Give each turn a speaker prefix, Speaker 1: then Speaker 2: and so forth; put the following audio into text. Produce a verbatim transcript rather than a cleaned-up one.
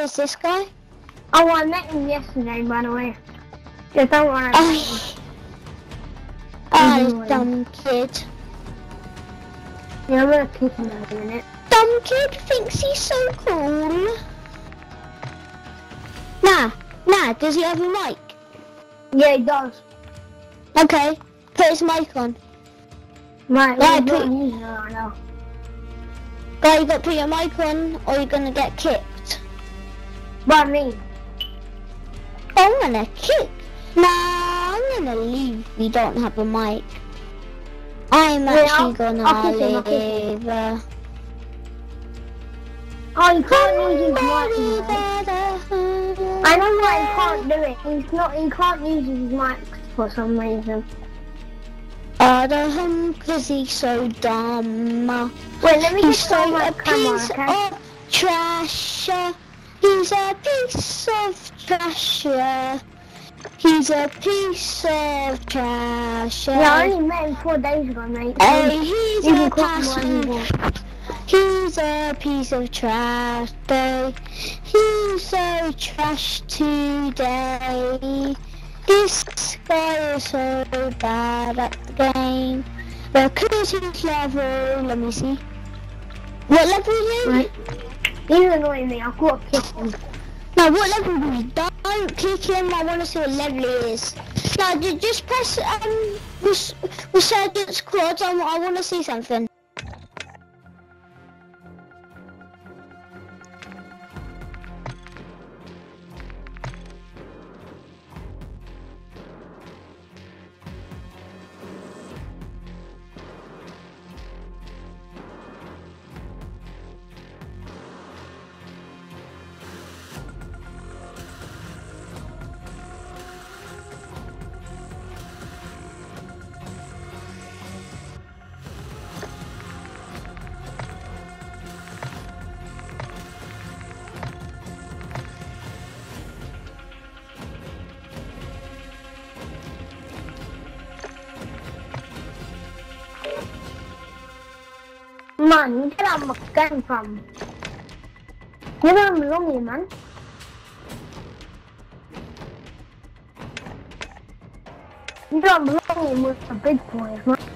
Speaker 1: is this guy?
Speaker 2: Oh, I met him yesterday, by the way. Yeah, don't worry.
Speaker 1: Oh, oh dumb kid.
Speaker 2: Yeah, I'm gonna kick him in a minute.
Speaker 1: Dumb kid thinks he's so cool. Nah, nah, does he have a mic?
Speaker 2: Yeah, he does.
Speaker 1: Okay, put his mic on.
Speaker 2: Right,
Speaker 1: Yeah,
Speaker 2: he's
Speaker 1: put-
Speaker 2: not using it right now.
Speaker 1: Guy, you got to put your mic on or you're gonna get kicked.
Speaker 2: By me.
Speaker 1: I'm gonna kick. Nah, I'm gonna leave if you don't have a mic. I'm
Speaker 2: Yeah,
Speaker 1: actually
Speaker 2: I'll-
Speaker 1: gonna
Speaker 2: I'll kick him, I'll kick
Speaker 1: leave. uh,
Speaker 2: Oh, you can't use his mic. You know. I know why he can't do it. He's not. He can't use his mic for some reason.
Speaker 1: Adam, cause he's so dumb.
Speaker 2: Wait, let me
Speaker 1: He's
Speaker 2: just
Speaker 1: so
Speaker 2: show my
Speaker 1: a
Speaker 2: camera,
Speaker 1: piece
Speaker 2: okay?
Speaker 1: of trash. He's a piece of trash. He's a piece of trash.
Speaker 2: Yeah, I only met him four days ago, mate.
Speaker 1: Hey, he's
Speaker 2: You can
Speaker 1: a
Speaker 2: call him what you
Speaker 1: passion.
Speaker 2: want.
Speaker 1: He's a piece of trash. Day. He's so trash today. This guy is so bad at the game. Because he's level, let me see. What level is he?
Speaker 2: Right. He's annoying me. I've got to kick him.
Speaker 1: No, what level is he? Don't kick him. I want to see what level he is. No, ju- just press um res- Resurgence Quads. I, I want to see something.
Speaker 2: Man, you get my gun from? You know I'm lonely, man. You know I'm lonely with the big boys, man.